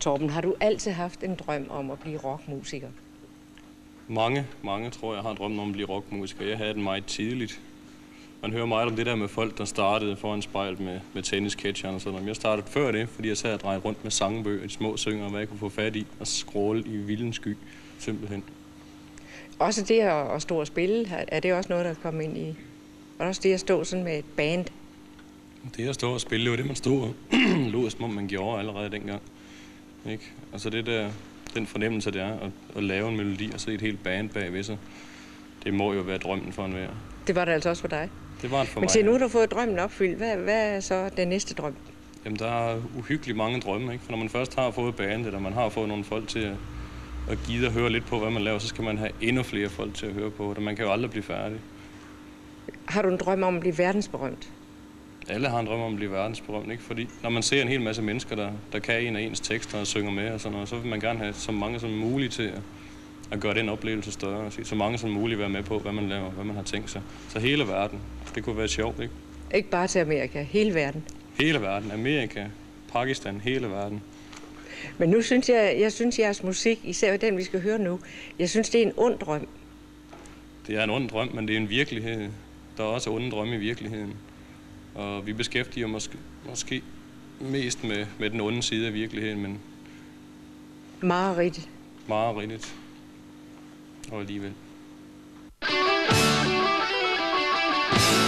Torben, har du altid haft en drøm om at blive rockmusiker? Mange tror jeg har drømt om at blive rockmusiker. Jeg havde den meget tidligt. Man hører meget om det der med folk, der startede foran spejl med tennisketcheren og sådan noget. Jeg startede før det, fordi jeg sad og drejede rundt med sangbøger, de små synger, hvad jeg kunne få fat i, og scrolle i vildens sky, simpelthen. Også det at stå og spille, er det også noget, der kommer ind i? Og også det at stå sådan med et band? Det at stå og spille, det var det, man stod og lod, som om man gjorde allerede dengang. Ikke? Altså det der, den fornemmelse, det er at lave en melodi og så et helt band bagved sig, det må jo være drømmen for enhver. Det var det altså også for dig? Det var det for mig. Men se, nu har du fået drømmen opfyldt. Hvad er så den næste drøm? Jamen, der er uhyggeligt mange drømme, ikke? For når man først har fået bandet, og man har fået nogle folk til at give og høre lidt på, hvad man laver, så skal man have endnu flere folk til at høre på, og man kan jo aldrig blive færdig. Har du en drøm om at blive verdensberømt? Alle har en drøm om at blive verdensberømt, ikke? Fordi når man ser en hel masse mennesker, der kan en af ens tekster og synger med og sådan noget, så vil man gerne have så mange som muligt til at gøre den oplevelse større. Så mange som muligt være med på, hvad man laver, hvad man har tænkt sig. Så hele verden. Det kunne være sjovt, ikke? Ikke bare til Amerika, hele verden. Hele verden. Amerika, Pakistan, hele verden. Men nu synes jeg synes jeres musik, især den vi skal høre nu, jeg synes det er en ond drøm. Det er en ond drøm, men det er en virkelighed. Der er også onde drømme i virkeligheden. Og vi beskæftiger måske mest med den onde side af virkeligheden, men... Mareridtet. Mareridtet. Og alligevel.